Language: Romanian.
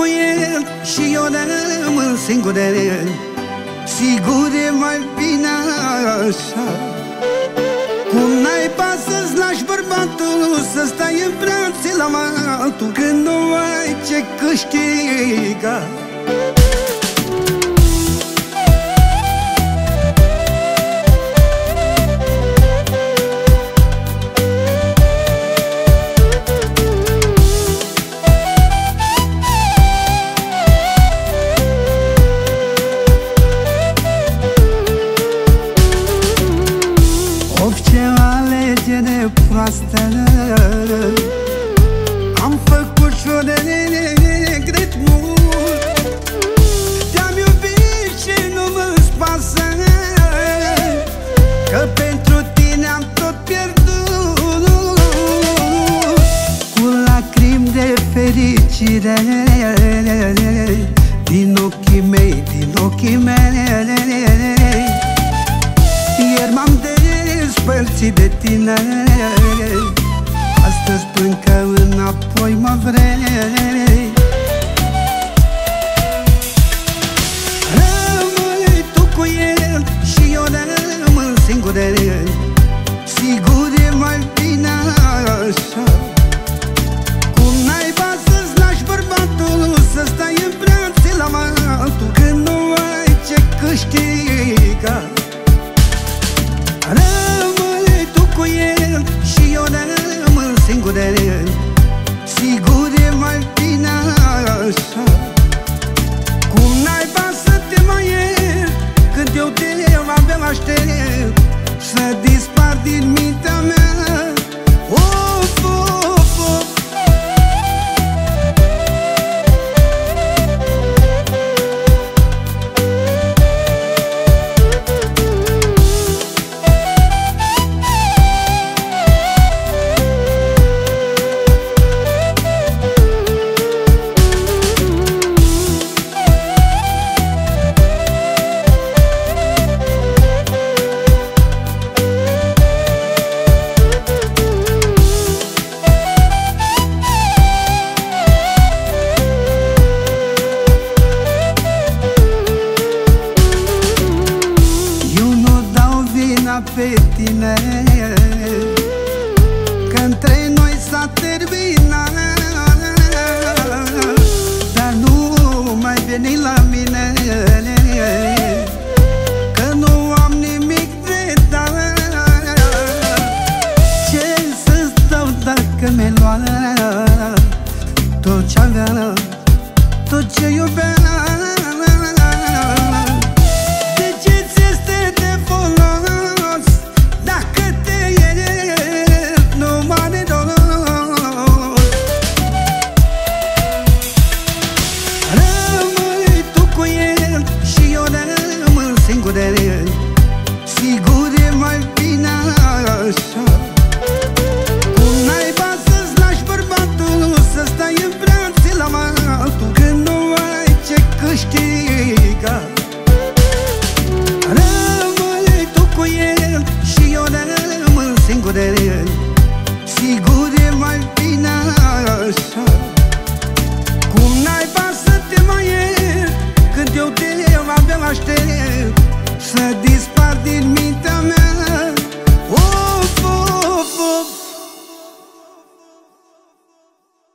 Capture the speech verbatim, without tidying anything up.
cu el și eu rămân singur. Sigur e mai bine așa. Cum naiba să-ți lași bărbatul să stai în brațe la altul când nu ai ce câștiga? Alegere proastă am făcut și-o de regret mult. Te-am iubit și nu-mi pasă, că pentru tine am tot pierdut. Cu lacrimi de fericire din ochii mei, din ochii mei, ieri m-am despărțit de tine. Astăzi plâng că înapoi mă vrei. Rămâi tu cu el și eu rămân singur. Sigur e mai bine așa. Cum naiba să-ți lași bărbatul să stai în brațe la altul când nu ai ce câștiga? Rămâi tu cu el și eu rămân singur. Sigur e mai bine așa. Cum naiba să te mai iert când eu te abia aștept să dispar din mintea mea? Of, of, of. Pe tine, că între noi s-a terminat, dar nu mai veni la mine, că nu am nimic de dat. Ce să-ți dau dacă mi-ai luat